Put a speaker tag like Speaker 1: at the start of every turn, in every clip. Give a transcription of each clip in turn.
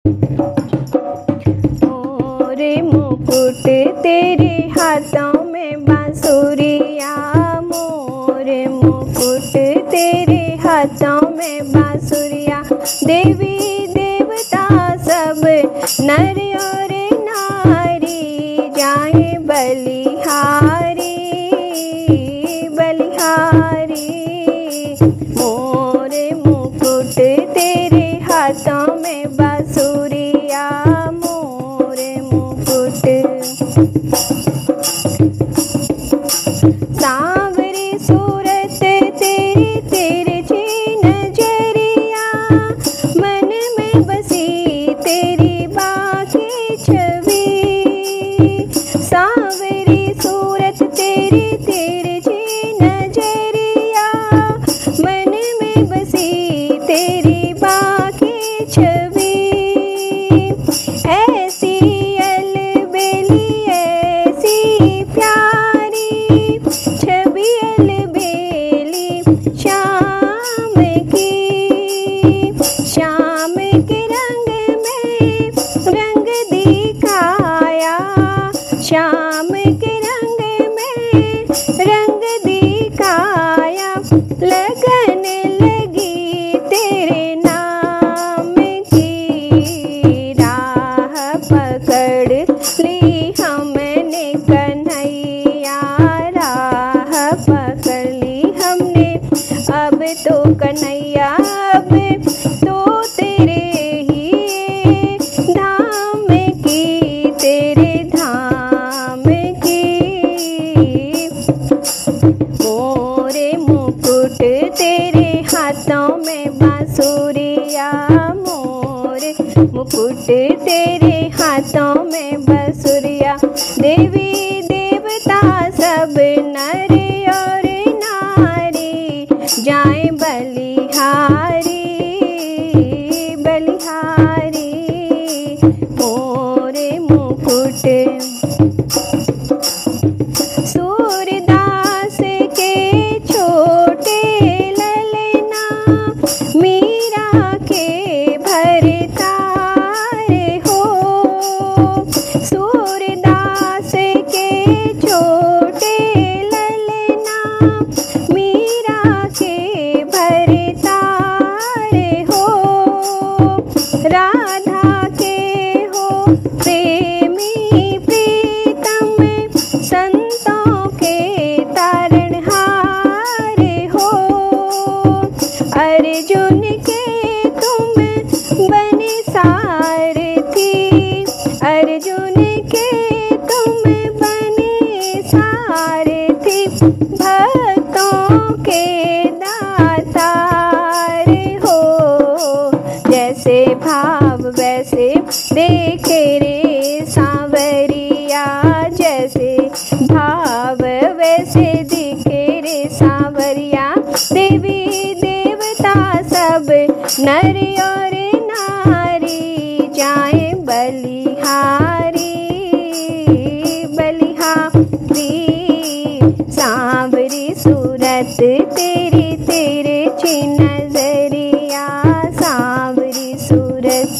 Speaker 1: मोरे मुकुट तेरे हाथों में बांसुरिया, मोरे मुकुट तेरे हाथों में बांसुरिया। देवी देवता सब नर और नारी जाए बलिहारी बलिहारी। मोरे मुकुट तेरे हाथों में बांसुरिया, मोरे मुकुट। सांवरी सूरत तेरी तिरछी नजरिया, मन में बसी तेरी बाकी छवि। सांवरी सूरत तेरी तिरछी नजरिया, मन में बसी तेरी बाकी छवि। ऐसी अलबेली ऐसी प्यारी छवि अलबेली शाम की। शाम के रंग में रंग दिखाया, शाम के रंग में रंग दिखाया। लगन लगी तेरे नाम की, राह पकड़ ली हमने कन्हैया, राह पकड़ ली हमने। अब तो कन्हैया अब तो तेरे ही धाम की, तेरे धाम की। मोरे मुकुट तेरे हाथों में बांसुरिया, मोरे मुकुट तेरे हाथों में बांसुरिया। देवी देवता सब नर और नारी जाए बलिहारी बलिहारी। मोरे मुकुट। सूरदास के छोटे ललना, मीरा के भरतार हो। सूरदास के छोटे ललना, मीरा के भरतार हो। राधा के हो प्रेमी प्रीतम, संतों के तारणहार हो। अर्जुन के तुम बने सारथी, अर्जुन के तुम बने सारथी। भक्तों के दातार हो, जैसे भाव वैसे देखे रे सांवरिया, जैसे भाव वैसे दिखे रे सांवरिया। देवी देवता सब नर और नारी जाए बलिहारी बलिहारी। सांवरी सूरत तेरी तिरछी नजरिया, सांवरी सूरत।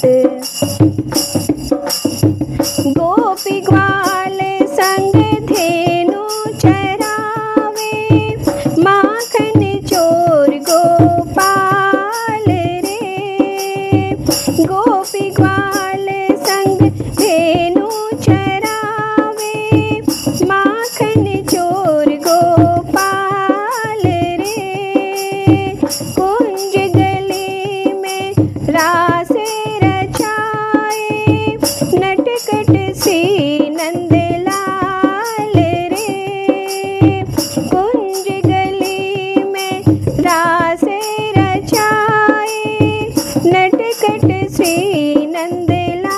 Speaker 1: गोपी ग्वाल संग धेनु चरावे, माखन चोर गोपाल रे। गोपी ग्वाल संग धेनु चरावे, माखन चोर गोपाल रे। कुंज गली में रास रचाए, नटखट सी नंदलाल रे। कुंज गली में रास रचाए, नटखट सी नंदलाल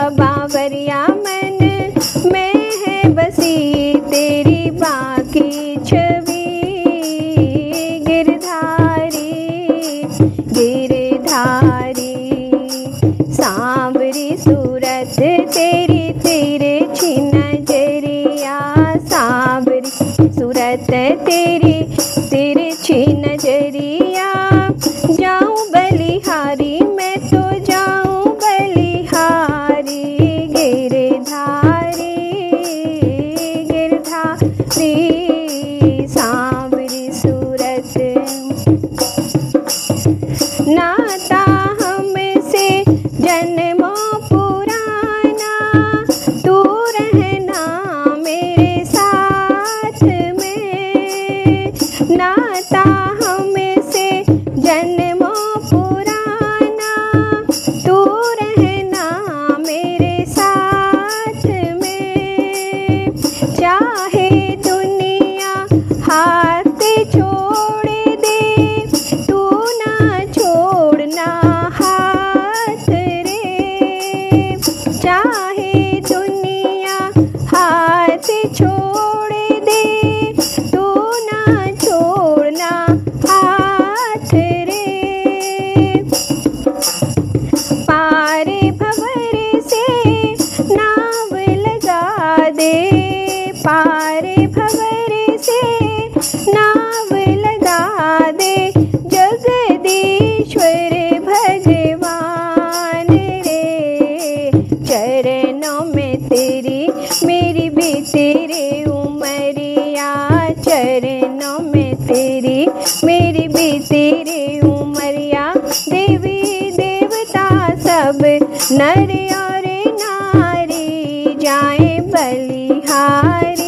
Speaker 1: बावरिया मन में है बसी तेरी बाकी छवि। गिरधारी गिरधारी सांवरी सूरत तेरी तिरछी नजरिया। सांवरी सूरत तेरी तिरछी नजरिया। जाऊं बलिहारी मैं तो जाऊं बलिहारी। गिरधारी गिरधारी सांवरी सूरत। नाता हमसे जन्मों पुराना तू रहना मेरे साथ में। नाता हमसे जन्मों पुराना तू रहना मेरे साथ में। चाहे दुनिया हाथ छोड़ दे तू ना छोड़ना हाथ रे। चाहे दुनिया हाथ छोड़ दे तू ना छोड़ना हाथ रे। पारे भंवर से नाव लगा दे। पारे भंवर से नाव लगा दे। जगदीश्वर भगवान रे चरणों में तेरी मेरी बीती रे उमरिया। चरणों में तेरी मेरी बीती रे उमरिया। देवी देवता सब नर और नारी जाए बलिहारी।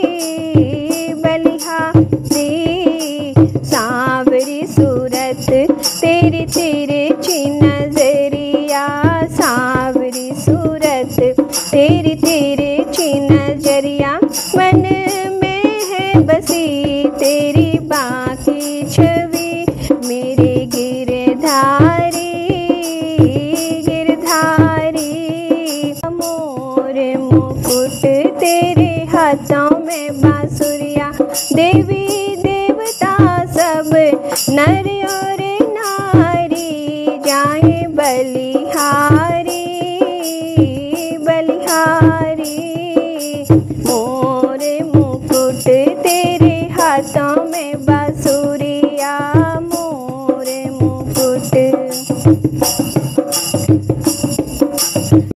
Speaker 1: बलिहारी सांवरी सूरत तेरी तिरछी नजरिया। सांवरी सूरत तेरी तिरछी नजरिया। मन में है बसी तेरी बाकी छवि। मेरे गिरधारी गिरधारी। मोर मुकुट तेरे हाथों में बांसुरिया। देवी देवता सब नर और नारी जाए बलिहारी। बलिहारी मोर मुकुट तेरे हाथों में बांसुरिया। मोर मुकुट।